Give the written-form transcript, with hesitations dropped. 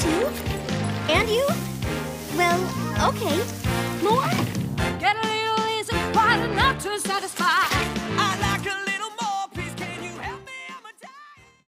too? And you? Well, okay. More? Get a little isn't quite enough to satisfy.